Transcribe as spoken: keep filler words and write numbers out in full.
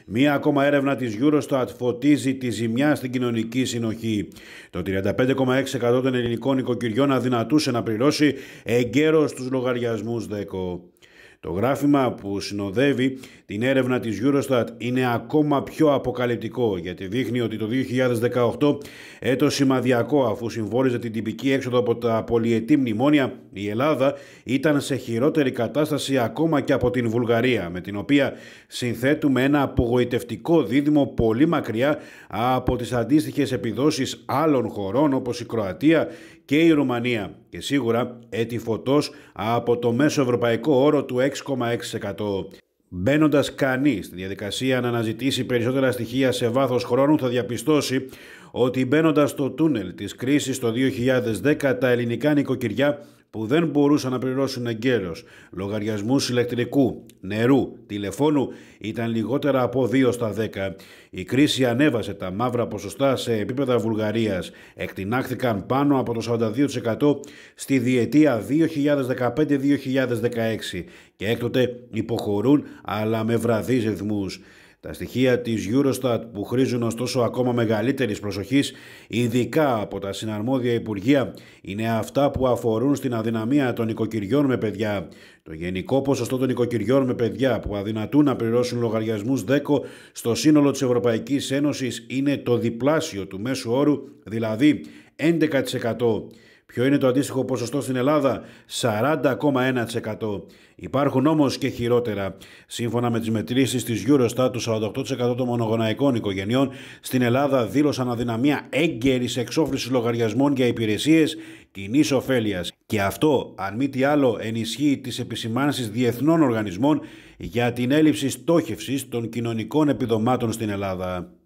Μία ακόμα έρευνα της Eurostat φωτίζει τη ζημιά στην κοινωνική συνοχή. Το τριάντα πέντε κόμμα έξι τοις εκατό των ελληνικών νοικοκυριών αδυνατούσε να πληρώσει εγκαίρως τους λογαριασμούς ΔΕΚΟ. Το γράφημα που συνοδεύει την έρευνα της Eurostat είναι ακόμα πιο αποκαλυπτικό, γιατί δείχνει ότι το δύο χιλιάδες δεκαοκτώ, έτος σημαδιακό αφού συμβόλιζε την τυπική έξοδο από τα πολυετή μνημόνια, η Ελλάδα ήταν σε χειρότερη κατάσταση ακόμα και από την Βουλγαρία, με την οποία συνθέτουμε ένα απογοητευτικό δίδυμο πολύ μακριά από τις αντίστοιχες επιδόσεις άλλων χωρών όπως η Κροατία και η Ρουμανία, και σίγουρα έτη φωτός από το μέσο ευρωπαϊκό όρο του έξι κόμμα έξι τοις εκατό. Μπαίνοντας κανείς στη διαδικασία να αναζητήσει περισσότερα στοιχεία σε βάθος χρόνου, θα διαπιστώσει ότι μπαίνοντας στο τούνελ της κρίσης το δύο χιλιάδες δέκα, τα ελληνικά νοικοκυριά που δεν μπορούσαν να πληρώσουν εγκαίρως λογαριασμούς ηλεκτρικού, νερού, τηλεφώνου ήταν λιγότερα από δύο στα δέκα. Η κρίση ανέβασε τα μαύρα ποσοστά σε επίπεδα Βουλγαρίας. Εκτινάχθηκαν πάνω από το σαράντα δύο τοις εκατό στη διετία δύο χιλιάδες δεκαπέντε δύο χιλιάδες δεκαέξι και έκτοτε υποχωρούν, αλλά με βραδείς ρυθμούς. Τα στοιχεία της Eurostat, που χρήζουν ωστόσο ακόμα μεγαλύτερης προσοχής, ειδικά από τα συναρμόδια υπουργεία, είναι αυτά που αφορούν στην αδυναμία των νοικοκυριών με παιδιά. Το γενικό ποσοστό των νοικοκυριών με παιδιά που αδυνατούν να πληρώσουν λογαριασμούς ΔΕΚΟ στο σύνολο της Ευρωπαϊκής Ένωσης είναι το διπλάσιο του μέσου όρου, δηλαδή έντεκα τοις εκατό. Ποιο είναι το αντίστοιχο ποσοστό στην Ελλάδα? σαράντα κόμμα ένα τοις εκατό. Υπάρχουν όμως και χειρότερα. Σύμφωνα με τις μετρήσεις της Eurostat, το σαράντα οκτώ τοις εκατό των μονογονεϊκών οικογενειών στην Ελλάδα δήλωσαν αδυναμία έγκαιρης εξόφλησης λογαριασμών για υπηρεσίες κοινής ωφέλειας. Και αυτό, αν μη τι άλλο, ενισχύει τις επισημάνσεις διεθνών οργανισμών για την έλλειψη στόχευσης των κοινωνικών επιδομάτων στην Ελλάδα.